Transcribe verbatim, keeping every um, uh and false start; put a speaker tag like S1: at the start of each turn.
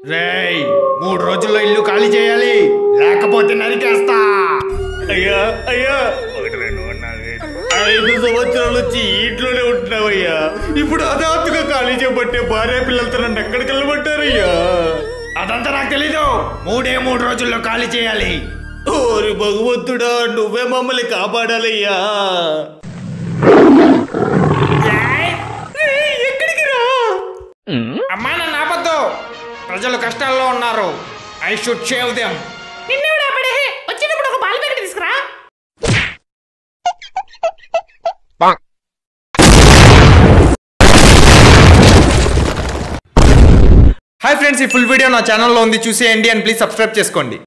S1: రేయ్ మూడు రోజుల్లో ఇల్లు ఖాళీ చేయాలి, లేకపోతే నరికేస్తా.
S2: అయ్యా అయ్యా ఐదు సంవత్సరాల నుంచి ఇంట్లోనే ఉంటున్నావయ్యా. ఇప్పుడు హఠాత్తుగా ఖాళీ చేయబట్టే భార్య పిల్లలతో నన్ను ఎక్కడికి వెళ్ళమంటారయ్యా?
S1: అదంతా నాకు తెలీదు. మూడే మూడు రోజుల్లో ఖాళీ చేయాలి.
S2: ఓరి భగవంతుడా, నువ్వే మమ్మల్ని కాపాడాలయ్యా.
S1: ఎక్కడికి రా అమ్మా, నన్ను ఆపద్దు. ప్రజలు కష్టాల్లో ఉన్నారు. I should save them.
S3: నిన్నెవడా పడే వచ్చినప్పుడు ఒక బాల్ ప్యాకెట్ తీసుకురా.
S1: హాయ్ ఫ్రెండ్స్, ఈ ఫుల్ వీడియో నా ఛానల్లో ఉంది, చూసేయండి అండ్ ప్లీజ్ సబ్స్క్రైబ్ చేసుకోండి.